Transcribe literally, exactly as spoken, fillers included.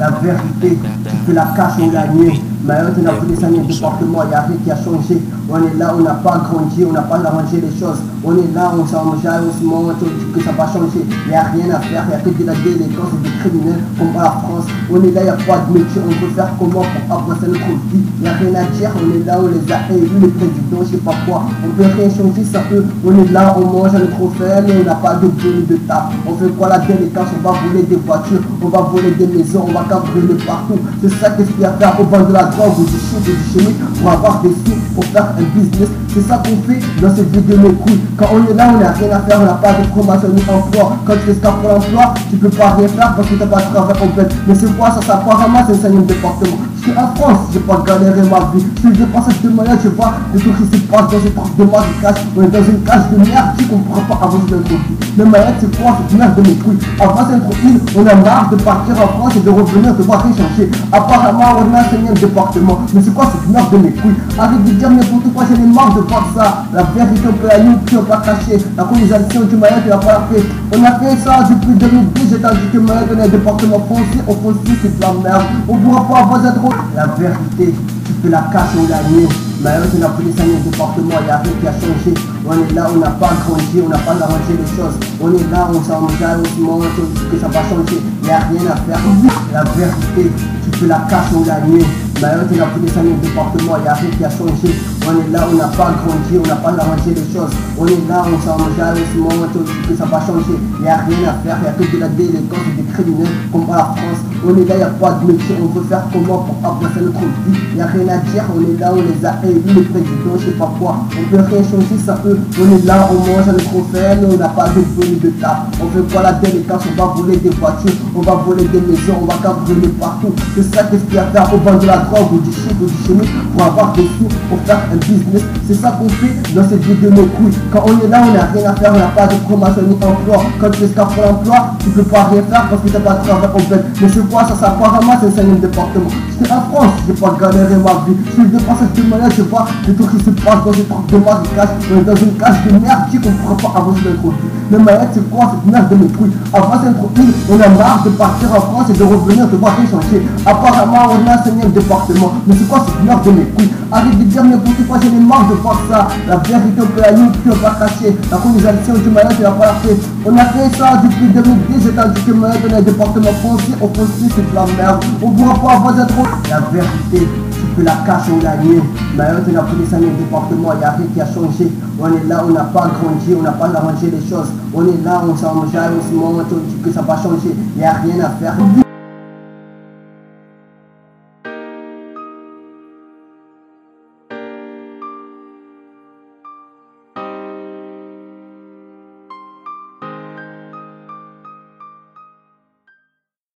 la vérité, tu peux la cacher ou la nier. Mayotte n'a plus des années de département, il n'y a rien qui a changé. On est là, on n'a pas grandi, on n'a pas arrangé les choses. On est là, on s'enjaille, on se montre, on dit que ça va changer. Il n'y a rien à faire, il n'y a que de la délinquance et des criminels comme à la France. On est là, il n'y a pas de métier, on veut faire comment pour avancer notre vie. Il n'y a rien à dire, on est là, on les a élus, les présidents, je sais pas quoi. On ne peut rien changer, ça peut. On est là, on mange à notre fer, mais on n'a pas de boulot de table. On fait quoi la délinquance? On va voler des voitures, on va voler des maisons, on va cambrioler partout. C'est ça qu'est-ce qu'il y a à faire au bord de la drogue ou du shit ou du chimique pour avoir des sous, pour faire un business. C'est ça qu'on fait dans cette vie de mes couilles. Quand on est là, on n'a rien à faire, on n'a pas de promotion ni emploi. Quand tu escapes pour l'emploi, tu peux pas rien faire parce que tu n'as pas de travail complet. Mais c'est quoi ça? Ça apparemment c'est un cinquième département. Je suis en France, j'ai pas galéré ma vie. Je suis de passage de moyens, je vois les trucs qui se passent dans ces trucs de merde de cash. On est dans une cage de merde qui comprend pas avancer notre vie. Le maillot c'est quoi cette merde de mes couilles? Avant c'est notre île, on a marre de partir en France et de revenir, de voir rien changer. Apparemment on a un cinquième département. Mais c'est quoi cette merde de mes couilles? Arrête de dire n'importe quoi, j'en ai marre de voir ça. La vérité on peut la nuit, puis on peut la cacher. La colonisation du maillot, tu l'as pas fait. On a fait ça depuis deux mille dix, j'ai dit que maillot on est un département foncier, au foncier c'est de la merde. On pourra pas avancer trop. La vérité, tu peux la cacher ou la nier. Mayotte n'a plus les années de département, il n'y a rien qui a changé. On est là, on n'a pas grandi, on n'a pas arrangé les choses. On est là, on s'enjaille, on se montre, on dit que ça va changer. Il n'y a rien à faire. La vérité, tu peux la cacher ou la nier. Mayotte n'a plus les années de département, il n'y a rien qui a changé. On est là, on n'a pas grandi, on n'a pas arrangé les choses. On est là, on s'enjaille, on se montre, on dit que ça va changer. Il n'y a rien à faire, il n'y a que de la délinquance et des criminels comme à la France. On est là, il n'y a pas de métier, on veut faire comment pour avancer notre vie. Il n'y a rien à dire, on est là, on les a élus, les présidents, je sais pas quoi. On peut rien changer, ça peut. On est là, on mange à notre fer, on n'a pas de bonus de table. On fait quoi la délinquance? On va voler des voitures, on va voler des maisons, on va cambrioler partout. C'est ça qu'est-ce qu'il y a à faire au bord de la drogue ou du shit ou du chimique pour avoir des sous, pour faire un business. C'est ça qu'on fait dans cette vie de nos couilles. Quand on est là, on n'a rien à faire, on n'a pas de promotion ni emploi. Quand tu escapes pour l'emploi, tu peux pas rien faire parce que tu n'as pas de travail complet. Mais c'est quoi ça? Ça apparemment c'est un cinquième département. J'étais en France, j'ai pas galéré ma vie. Je suis de passage de moyens, je vois les trucs qui se passent dans ces trucs de merde de cash. On est dans une cage de merde qui comprend pas avancer notre vie. Le maillot c'est quoi cette merde de mes couilles? Avant c'est notre île, on a marre de partir en France et de revenir, de voir rien changer. Apparemment on a un cinquième département. Mais c'est quoi cette merde de mes couilles? Arrête de dire n'importe quoi, j'en ai marre de voir ça. La vérité on peut la nuit, puis on va cacher. La colonisation du maillot tu l'as pas fait. On a fait ça depuis deux mille dix, j'ai dit que le maillot on est un département foncier, au foncier c'est de la merde. On pourra pas avancer trop. La vérité, tu peux la cacher ou la nier. Mayotte n'a plus les années de département, il n'y a rien qui a changé. On est là, on n'a pas grandi, on n'a pas arrangé les choses. On est là, on s'enjaille, on se montre, on dit que ça va changer. Il n'y a rien à faire.